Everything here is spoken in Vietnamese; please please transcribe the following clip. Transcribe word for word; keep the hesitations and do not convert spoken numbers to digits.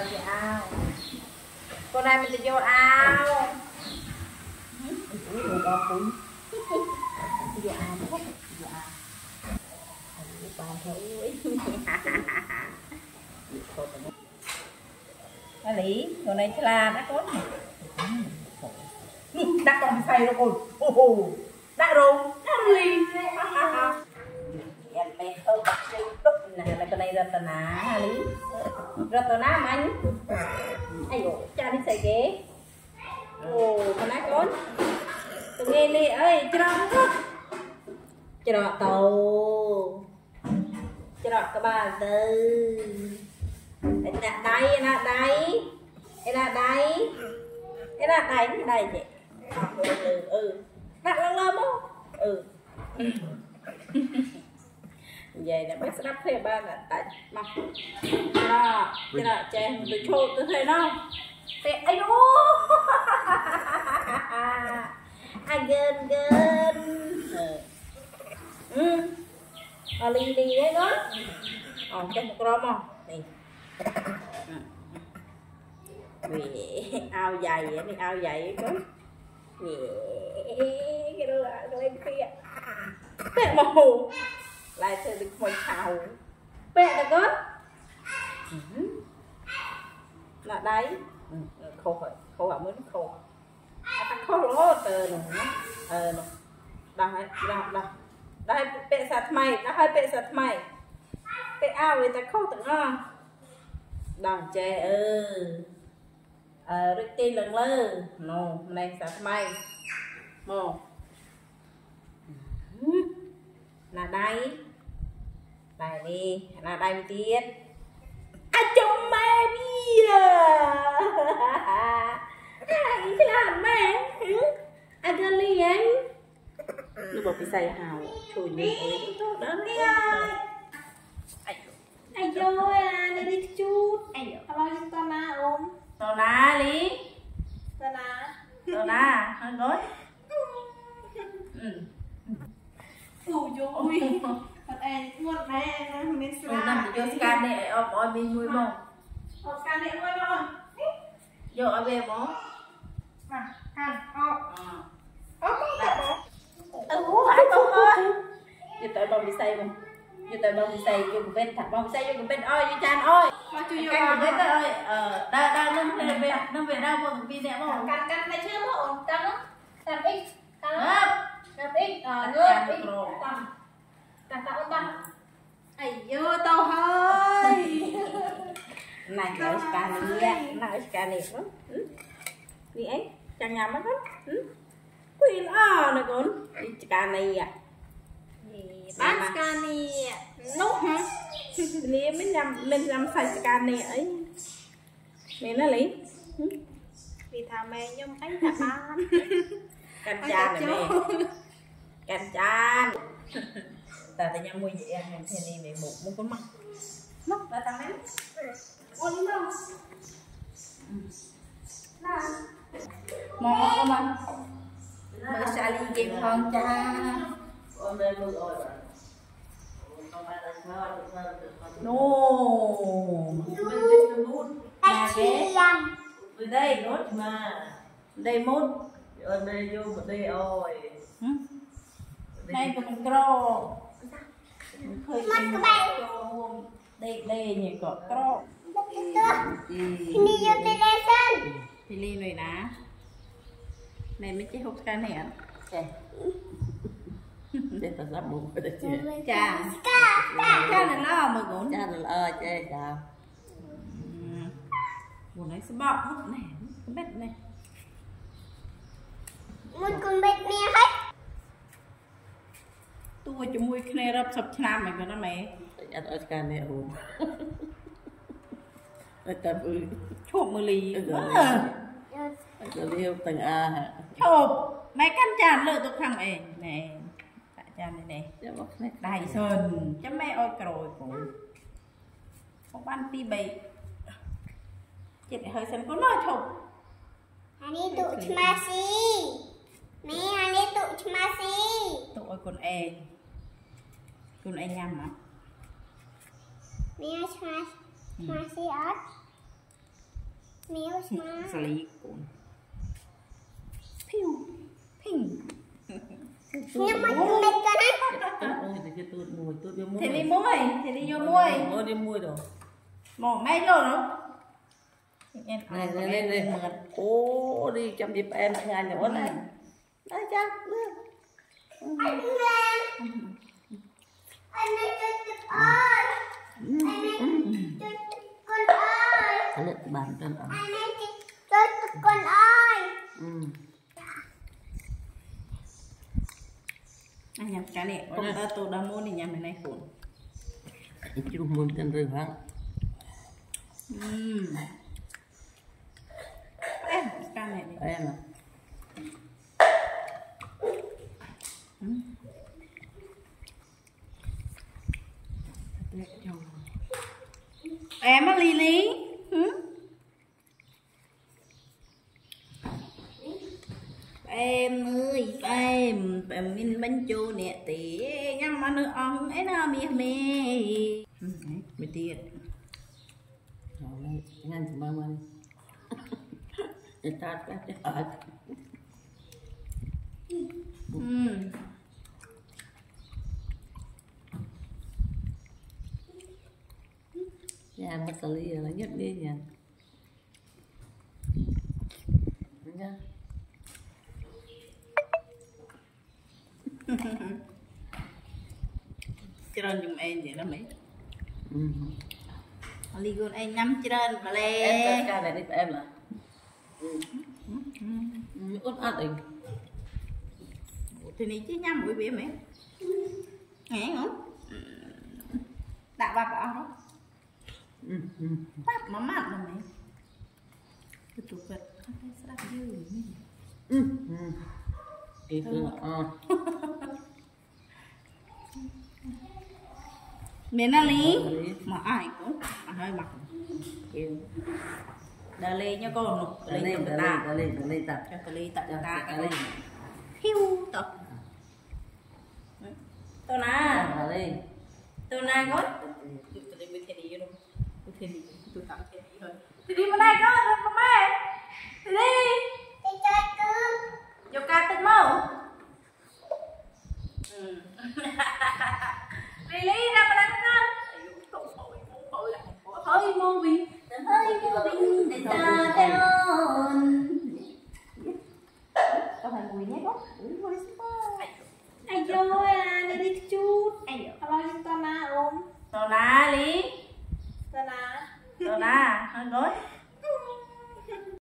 vào cái ao. Con này mình đi vô ao. Ủa con cún. Đi vô ao mất. Vô ao. Con thôi. Nó lý, con này là đã có. Đã còn say rồi con. Đã rồi. Đã lý. Em bé hơi bật trên đúc này là con này Ratana lý. Ratana mà anh. Ai dụ, cha đi xài ghế. Ồ, con này con. Tôi nghe đi ơi, cho nó hết. Cho nó tàu. Cho nó các bà tư. Đây là đây, là đây. Đây là đây. Đây là đây, đây vậy. Ừ, ừ. Đặt lăng lơ không? Ừ. Vậy là bác sẽ đắp thêm ba là tại mặt. Đó, cho nó chè, tôi chô tôi thấy nó. Thế, ai đố. Ai gần gần. Ừ. Ở lì lì đấy đó. Ờ, cho một rôm không? Đây. Vì ao dày vậy, đi ao dày có. Cái đó là cái lên kia. Bẹ màu. Lại sẽ được một thảo. Bẹ là có. Là đấy. Khô rồi, khô ở mới khô. Ta khô lỗ tờ nữa. Ờ nè. Đây, đây, đây. Đây bẹ sạch mày, đây bẹ sạch mày. Bẹ ao vậy ta khô tưởng không? Đòn chè ơ. Ờ, rực tiên lần lơ. Nô, này sạch mày. Nô. Là đây. Đây đi, là đây một tiết. À chồng mẹ đi à. Anh thế làm mẹ. À gần đi anh. Nó bảo phải xài hào. Trời nhìn ơi. Đó đi ơi. Anh ơi à, đi đi chút. Anh ơi, bao nhiêu con na ôm. Tao na lý. Tao na. Tao na, hơi gối. Ừ. Ủa dồi. Thật em, một mẹ mình scan. Mình vô scan này, ôm ôm mình vui mong. Ôm scan này vui mong. Vô ở về bố. Mà, scan, ôm. Ôm không phải bố. Ừ, phải bố ơi. Vô tới bông bị xây không? Vô tới bông bị xây, vô một bên thật bông bị xây, vô một bên ơi, vô chan ơi. Canh một bên ơi. Ờ, đây, đây, nó về, về, nó về đâu một bên đẹp không? Canh, canh này chưa có ổn, canh đó. Canh ít, canh đó. Canh ít, ờ, ngược, ít, canh. Canh tao ba. Ai vô tao hơi. Này cái scan này, này scan này đó. Đi ấy, chẳng nhầm mất hết. Quên à này con. Đi scan này à. Bán scan này nốt hả? Này mình làm mình làm xài scan này ấy. Này nó lấy. Vì thằng mẹ nhung anh thằng bán. Canh chan này mẹ. Canh chan. Ta ta nhắm môi vậy anh thế này mẹ một muốn con mắt mắt ta ta mấy ôi đúng không mong không anh mới xa đi game hơn cha nô mà cái từ đây nốt mà đây mốt ở đây vô một đây ôi đây có con cro khơi mắt các bạn đây đây nhiều cỏ cro đi vô television thì đi này ná này mới chơi hút cái này ạ đây ta sắp bụng phải chơi cha cha này lo mà cũng cha này lo chơi cha buồn này sẽ bọc này cái bếp này một con bếp nè hết tôi cho mui khe rập sập chạm mày nó mày ăn ở cái này ổn tập chụp mưa lì rồi liêu từng a chụp mày cắn chàn lợi tục thằng mày nè tại chàn này nè đại sơn cho mẹ ơi rồi cũng không ăn ti bậy chị hơi sân có nói chụp anh đi tụ chma xí mẹ anh đi tụ chma xí tụ ơi con e con e nhầm hả mẹ chma chma xí ớt xử lý cuốn phiêu phình nhưng mà chúng mình có đấy thì đi muối thì đi vô muối muối đi muối rồi mỏ mấy rồi nữa này này này này mượn ô đi chăm dịp em ngày nữa này đây cha anh lên anh ấy chơi cực ơi anh ấy chơi cực con ơi anh ấy bàn chân anh ấy chơi cực con ơi anh nhắm cái này con ta tôi đã mua thì nhắm cái này cuốn chú muốn chân rồi hả ừm em cái này đi em à em á Lily em ơi em em min bánh chô nè tí nhắm mà nước ong ấy nó mì mì mì tiệt ngăn thì mang mang để ta cái cái ở nhà mất cái ly là nhất đi nha nha trơn giùm em vậy đó mấy ly con anh nhắm trơn mà lê em cái này đi em là út ăn tình thì này chứ nhắm buổi bia mấy nghe không đã bạc bảo đó bạc mà mặn là mấy cái tủ vật ăn cái sẽ đặt dư ý cứ ờ miền Nam lý mà ai cũng mà hơi mặc yêu đà lê nha con nụ đà lên đà lên đà lên đà lên tập cho đà lê tập ta đà lên hiu tập tôi na đà lên tôi na gót tôi đi với thầy đi luôn tôi thầy đi tôi tặng thầy đi thôi thầy đi mà này có không mẹ thầy đi đi chơi cơm vô ca tinh màu Lily ra mà đánh con hơi mô bình hơi mô bình để ta theo có phải mùi nhé có ai vô à đi đi chút ai vô alo chúng ta na ôm tao na lý tao na tao na hơi gối